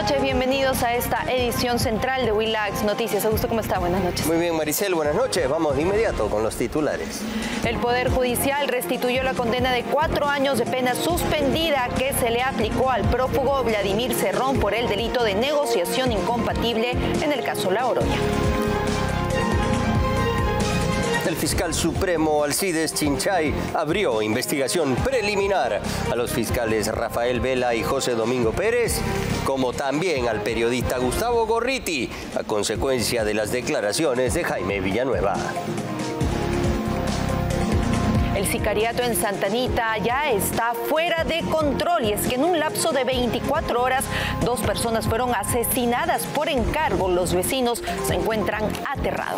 noches, bienvenidos a esta edición central de Willax Noticias. Augusto, ¿cómo está? Buenas noches. Muy bien, Maricel, buenas noches. Vamos de inmediato con los titulares. El Poder Judicial restituyó la condena de 4 años de pena suspendida que se le aplicó al prófugo Vladimir Cerrón por el delito de negociación incompatible en el caso La Oroya. El fiscal supremo Alcides Chinchay abrió investigación preliminar a los fiscales Rafael Vela y José Domingo Pérez, como también al periodista Gustavo Gorriti, a consecuencia de las declaraciones de Jaime Villanueva. El sicariato en Santa Anita ya está fuera de control, y es que en un lapso de 24 horas 2 personas fueron asesinadas por encargo. Los vecinos se encuentran aterrados.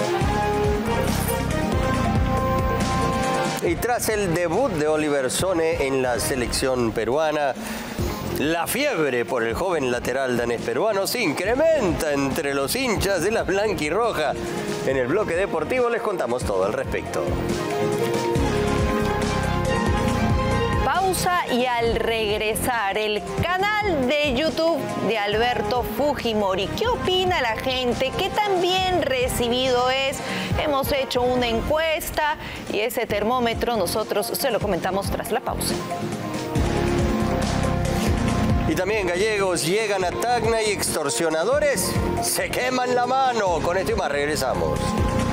Y tras el debut de Oliver Sone en la selección peruana, la fiebre por el joven lateral danés peruano se incrementa entre los hinchas de la blanquirroja. En el bloque deportivo les contamos todo al respecto. Pausa y al regresar, el canal de YouTube de Alberto Fujimori. ¿Qué opina la gente? ¿Qué tan bien recibido es? Hemos hecho una encuesta y ese termómetro nosotros se lo comentamos tras la pausa. Y también gallegos llegan a Tacna y extorsionadores se queman la mano. Con esto y más regresamos.